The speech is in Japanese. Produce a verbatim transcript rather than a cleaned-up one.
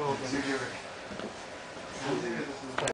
じゅうびょうぐらい。さんじゅうびょうです。